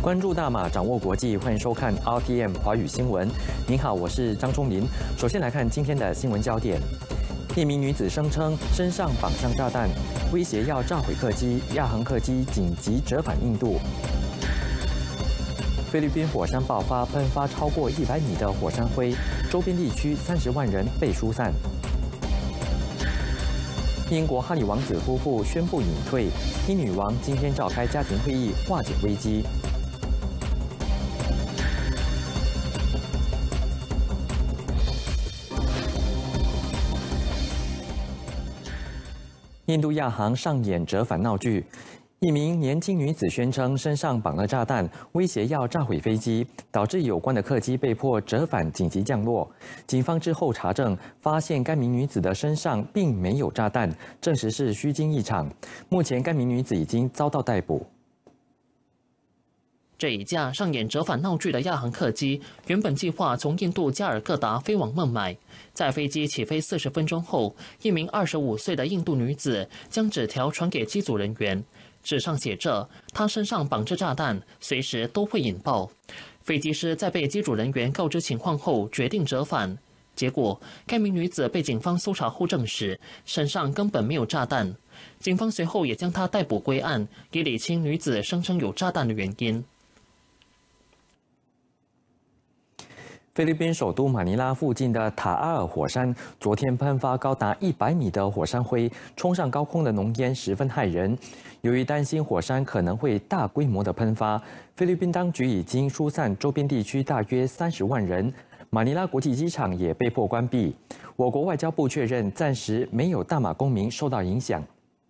关注大马，掌握国际，欢迎收看 RTM 华语新闻。您好，我是张忠林。首先来看今天的新闻焦点：一名女子声称身上绑上炸弹，威胁要炸毁客机，亚航客机紧急折返印度。菲律宾火山爆发，喷发超过100米的火山灰，周边地区30万人被疏散。英国哈里王子夫妇宣布隐退，英女王今天召开家庭会议化解危机。印度亚航上演折返闹剧，一名年轻女子宣称身上绑了炸弹，威胁要炸毁飞机，导致有关的客机被迫折返紧急降落。警方之后查证，发现该名女子的身上并没有炸弹，证实是虚惊一场。目前该名女子已经遭到逮捕。 这一架上演折返闹剧的亚航客机，原本计划从印度加尔各答飞往孟买。在飞机起飞40分钟后，一名25岁的印度女子将纸条传给机组人员，纸上写着她身上绑着炸弹，随时都会引爆。飞机师在被机组人员告知情况后，决定折返。结果，该名女子被警方搜查后证实身上根本没有炸弹。警方随后也将她逮捕归案，以理清女子声称有炸弹的原因。 菲律宾首都马尼拉附近的塔阿尔火山，昨天喷发高达100米的火山灰，冲上高空的浓烟十分骇人。由于担心火山可能会大规模的喷发，菲律宾当局已经疏散周边地区大约30万人。马尼拉国际机场也被迫关闭。我国外交部确认，暂时没有大马公民受到影响。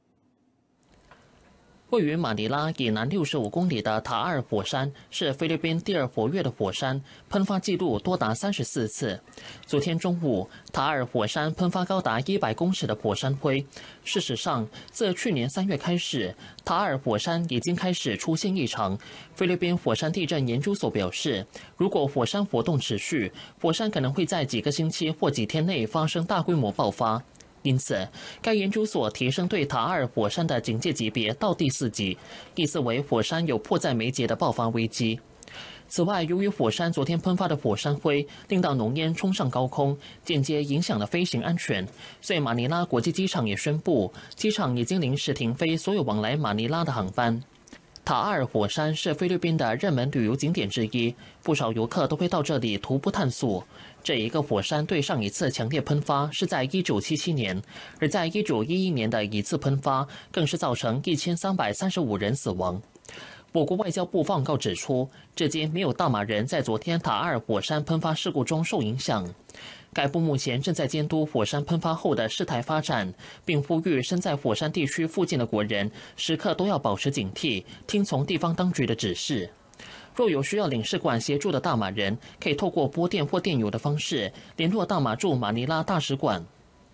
位于马尼拉以南65公里的塔阿尔火山是菲律宾第2活跃的火山，喷发记录多达34次。昨天中午，塔阿尔火山喷发高达100公尺的火山灰。事实上，自去年3月开始，塔阿尔火山已经开始出现异常。菲律宾火山地震研究所表示，如果火山活动持续，火山可能会在几个星期或几天内发生大规模爆发。因此，该研究所提升对塔阿尔火山的警戒级别到第4级，意思为火山有迫在眉睫的爆发危机。此外，由于火山昨天喷发的火山灰令到浓烟冲上高空，间接影响了飞行安全，所以马尼拉国际机场也宣布，机场已经临时停飞所有往来马尼拉的航班。塔阿尔火山是菲律宾的热门旅游景点之一，不少游客都会到这里徒步探索。这一个火山对上一次强烈喷发是在1977年，而在1911年的一次喷发更是造成1335人死亡。我国外交部放告指出，至今没有大马人在昨天塔阿尔火山喷发事故中受影响。该部目前正在监督火山喷发后的事态发展，并呼吁身在火山地区附近的国人时刻都要保持警惕，听从地方当局的指示。若有需要领事馆协助的大马人，可以透过拨电或电邮的方式联络大马驻马尼拉大使馆。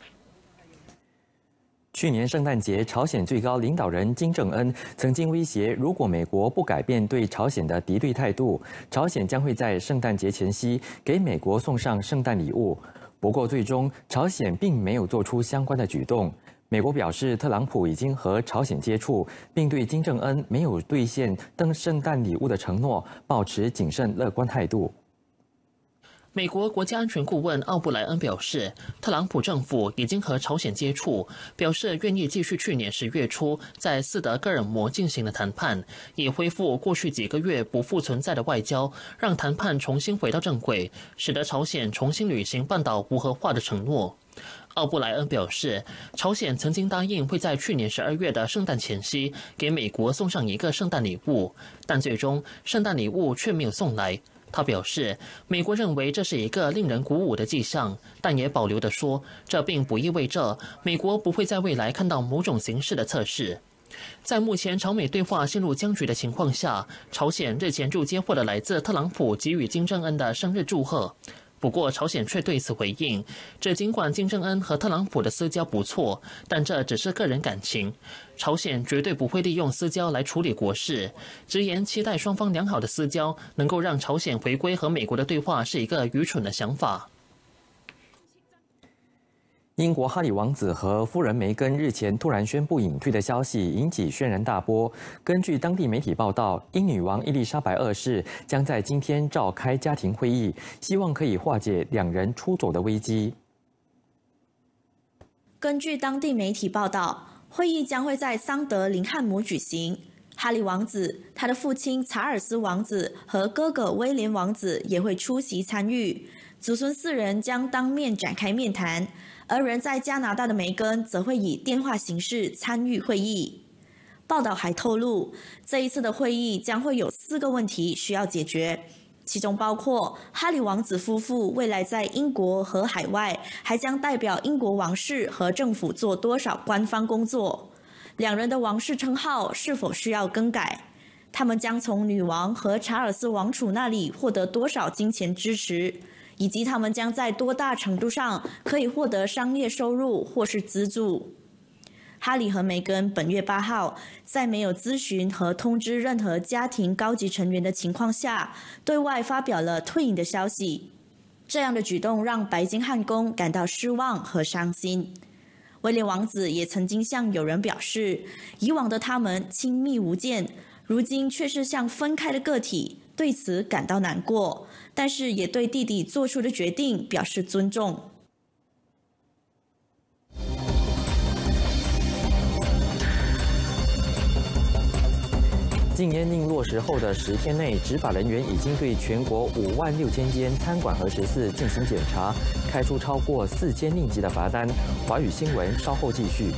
去年圣诞节，朝鲜最高领导人金正恩曾经威胁，如果美国不改变对朝鲜的敌对态度，朝鲜将会在圣诞节前夕给美国送上圣诞礼物。不过，最终朝鲜并没有做出相关的举动。美国表示，特朗普已经和朝鲜接触，并对金正恩没有兑现登圣诞礼物的承诺抱持谨慎乐观态度。 美国国家安全顾问奥布莱恩表示，特朗普政府已经和朝鲜接触，表示愿意继续去年10月初在斯德哥尔摩进行的谈判，以恢复过去几个月不复存在的外交，让谈判重新回到正轨，使得朝鲜重新履行半岛无核化的承诺。奥布莱恩表示，朝鲜曾经答应会在去年12月的圣诞前夕给美国送上一个圣诞礼物，但最终圣诞礼物却没有送来。他表示，美国认为这是一个令人鼓舞的迹象，但也保留地说，这并不意味着美国不会在未来看到某种形式的测试。在目前朝美对话陷入僵局的情况下，朝鲜日前就接获了来自特朗普给予金正恩的生日祝贺。不过，朝鲜却对此回应，指尽管金正恩和特朗普的私交不错，但这只是个人感情。朝鲜绝对不会利用私交来处理国事，直言期待双方良好的私交能够让朝鲜回归和美国的对话是一个愚蠢的想法。 英国哈里王子和夫人梅根日前突然宣布隐退的消息引起轩然大波。根据当地媒体报道，英女王伊丽莎白二世将在今天召开家庭会议，希望可以化解两人出走的危机。 根据当地媒体报道，会议将会在桑德林汉姆举行。哈里王子、他的父亲查尔斯王子和哥哥威廉王子也会出席参与。祖孙4人将当面展开面谈，而人在加拿大的梅根则会以电话形式参与会议。报道还透露，这一次的会议将会有4个问题需要解决，其中包括哈里王子夫妇未来在英国和海外还将代表英国王室和政府做多少官方工作，两人的王室称号是否需要更改，他们将从女王和查尔斯王储那里获得多少金钱支持，以及他们将在多大程度上可以获得商业收入或是资助。哈里和梅根本月8号在没有咨询和通知任何家庭高级成员的情况下，对外发表了退隐的消息。这样的举动让白金汉宫感到失望和伤心。威廉王子也曾经向友人表示，以往的他们亲密无间，如今却是像分开的个体，对此感到难过，但是也对弟弟做出的决定表示尊重。 禁烟令落实后的10天内，执法人员已经对全国56000间餐馆和食肆进行检查，开出超过4000令吉的罚单。华语新闻稍后继续。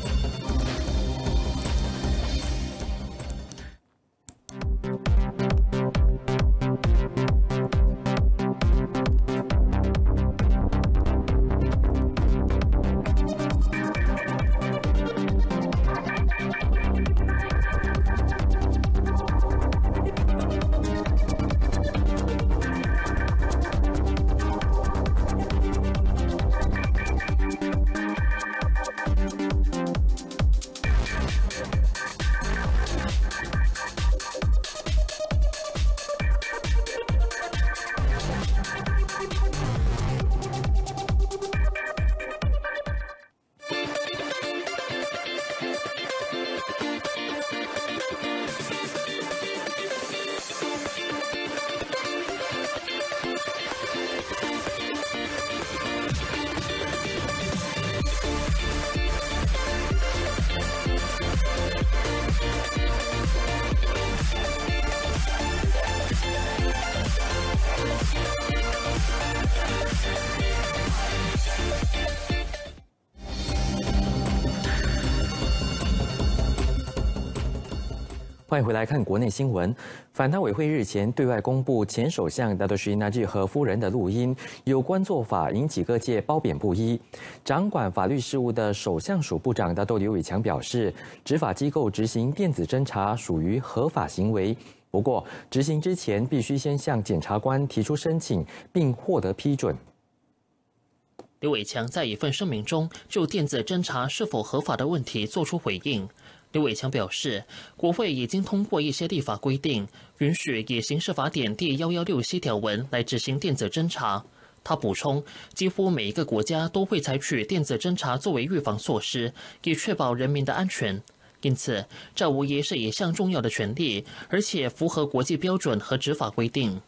欢迎回来看国内新闻。反贪委会日前对外公布前首相达多什纳吉和夫人的录音，有关做法引起各界褒贬不一。掌管法律事务的首相署部长达多刘伟强表示，执法机构执行电子侦查属于合法行为，不过执行之前必须先向检察官提出申请，并获得批准。 刘伟强在一份声明中就电子侦查是否合法的问题作出回应。刘伟强表示，国会已经通过一些立法规定，允许以刑事法典第116C条文来执行电子侦查。他补充，几乎每一个国家都会采取电子侦查作为预防措施，以确保人民的安全。因此，这无疑是一项重要的权利，而且符合国际标准和执法规定。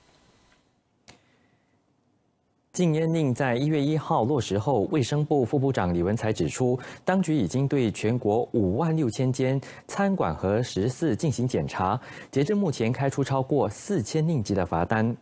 禁烟令在1月1号落实后，卫生部副部长李文才指出，当局已经对全国56000间餐馆和食肆进行检查，截至目前开出超过4000令吉的罚单。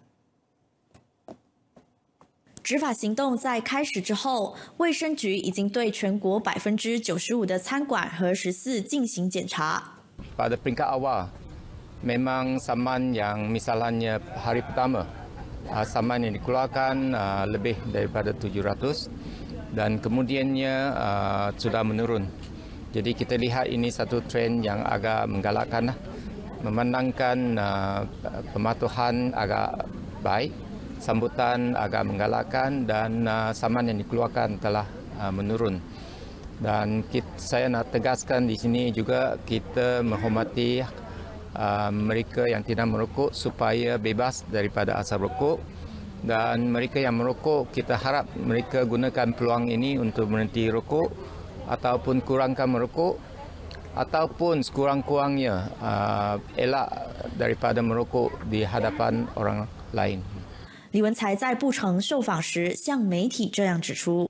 执法行动在开始之后，卫生局已经对全国95%的餐馆和食肆进行检查。 Pada peringkat awal, memang saman yang misalnya hari pertama.Saman yang dikeluarkan lebih daripada 700 dan kemudiannya sudah menurun. Jadi kita lihat ini satu trend yang agak menggalakkan, memandangkan pematuhan agak baik, sambutan agak menggalakkan dan saman yang dikeluarkan telah menurun. Dan saya nak tegaskan di sini juga kita menghormati mereka yang tidak merokok supaya bebas daripada asap rokok Dan mereka yang merokok, kita harap mereka gunakan peluang ini untuk berhenti rokok ataupun kurangkan merokok ataupun sekurang-kurangnya elak daripada merokok di hadapan orang lain. 李文才在布城受访时向媒体这样指出。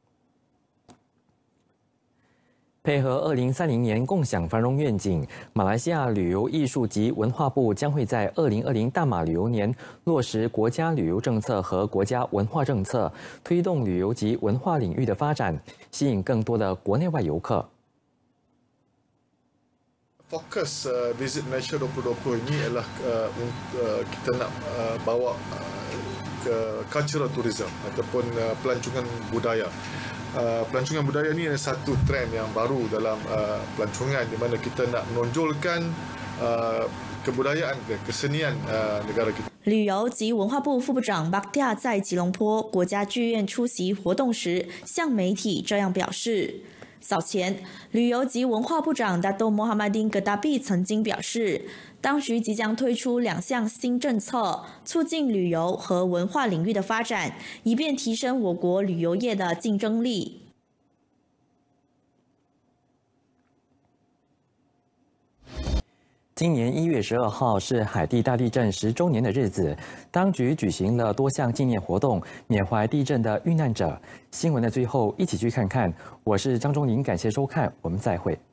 配合2030年共享繁荣愿景，马来西亚旅游艺术及文化部将会在2020大马旅游年落实国家旅游政策和国家文化政策，推动旅游及文化领域的发展，吸引更多的国内外游客。 Fokus Visit Malaysia 2020 ini adalah kita nak bawa ke cultural tourism ataupun pelancongan budaya. Pelancongan budaya ini adalah satu trend yang baru dalam pelancongan di mana kita nak menonjolkan kebudayaan kesenian negara kita. 旅游及文化部副部长巴克蒂亚在吉隆坡国家剧院出席活动时，向媒体这样表示。 早前，旅游及文化部长达多·莫哈麦丁·戈达比曾经表示，当局即将推出2项新政策，促进旅游和文化领域的发展，以便提升我国旅游业的竞争力。 今年1月12号是海地大地震10周年的日子，当局举行了多项纪念活动，缅怀地震的遇难者。新闻的最后，一起去看看。我是张忠林，感谢收看，我们再会。